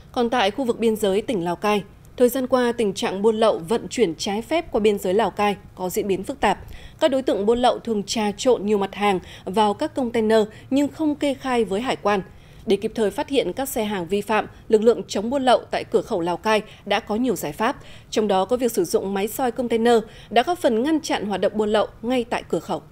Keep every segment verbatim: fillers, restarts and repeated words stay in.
Còn tại khu vực biên giới tỉnh Lào Cai, thời gian qua tình trạng buôn lậu vận chuyển trái phép qua biên giới Lào Cai có diễn biến phức tạp. Các đối tượng buôn lậu thường trà trộn nhiều mặt hàng vào các container nhưng không kê khai với hải quan. Để kịp thời phát hiện các xe hàng vi phạm, lực lượng chống buôn lậu tại cửa khẩu Lào Cai đã có nhiều giải pháp, trong đó có việc sử dụng máy soi container đã góp phần ngăn chặn hoạt động buôn lậu ngay tại cửa khẩu.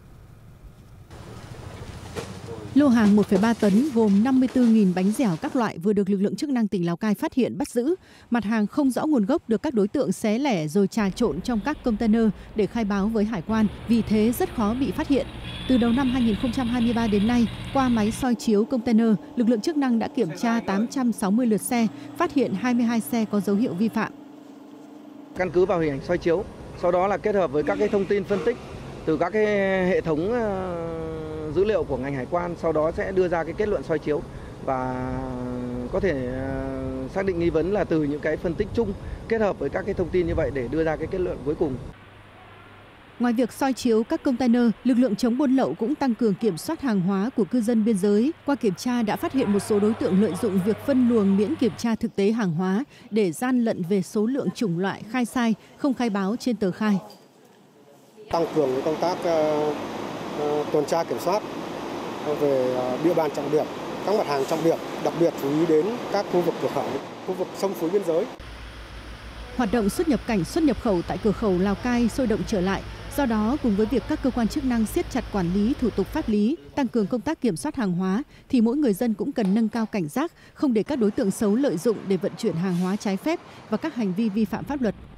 Lô hàng một phẩy ba tấn gồm năm mươi tư nghìn bánh dẻo các loại vừa được lực lượng chức năng tỉnh Lào Cai phát hiện bắt giữ. Mặt hàng không rõ nguồn gốc được các đối tượng xé lẻ rồi trà trộn trong các container để khai báo với hải quan, vì thế rất khó bị phát hiện. Từ đầu năm hai nghìn không trăm hai mươi ba đến nay, qua máy soi chiếu container, lực lượng chức năng đã kiểm tra tám trăm sáu mươi lượt xe, phát hiện hai mươi hai xe có dấu hiệu vi phạm. Căn cứ vào hình ảnh soi chiếu, sau đó là kết hợp với các cái thông tin phân tích từ các cái hệ thống dữ liệu của ngành hải quan, sau đó sẽ đưa ra cái kết luận soi chiếu và có thể xác định nghi vấn là từ những cái phân tích chung kết hợp với các cái thông tin như vậy để đưa ra cái kết luận cuối cùng. Ngoài việc soi chiếu các container, lực lượng chống buôn lậu cũng tăng cường kiểm soát hàng hóa của cư dân biên giới. Qua kiểm tra đã phát hiện một số đối tượng lợi dụng việc phân luồng miễn kiểm tra thực tế hàng hóa để gian lận về số lượng chủng loại, khai sai, không khai báo trên tờ khai. Tăng cường công tác uh, uh, tuần tra kiểm soát về uh, địa bàn trọng điểm, các mặt hàng trọng điểm, đặc biệt chú ý đến các khu vực cửa khẩu, khu vực sông suối biên giới. Hoạt động xuất nhập cảnh xuất nhập khẩu tại cửa khẩu Lào Cai sôi động trở lại. Do đó, cùng với việc các cơ quan chức năng siết chặt quản lý thủ tục pháp lý, tăng cường công tác kiểm soát hàng hóa, thì mỗi người dân cũng cần nâng cao cảnh giác, không để các đối tượng xấu lợi dụng để vận chuyển hàng hóa trái phép và các hành vi vi phạm pháp luật.